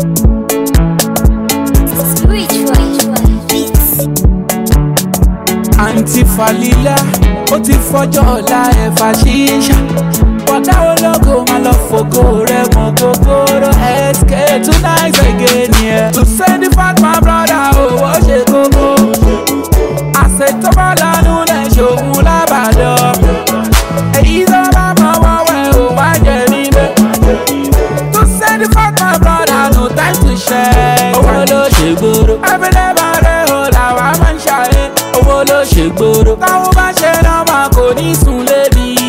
Auntie Falila, ó ti fọjọ́ ọ̀la ẹ̀fà ṣíṣà. Bọ̀dá ológo máa lọ fògo rẹ̀ mọ́ gogoro. SK too nice again, yeah. To send the fact my brother, owó ṣe kókó. Àṣetò bá lánú lẹ̀ ṣòwò lábàdàn. Èyí tó bá mọ̀ wọ́n wẹ̀ ò wá jẹ níbẹ̀. To send the fact my brother, no time to share. Owó ló ṣe gbòòrò. Everyday máa rẹ̀ ò làwọn máa ń ṣàyẹ̀. Owó ló ṣe gbòòrò. Táwọn bá ṣe náà máa kò ní sùn lébi.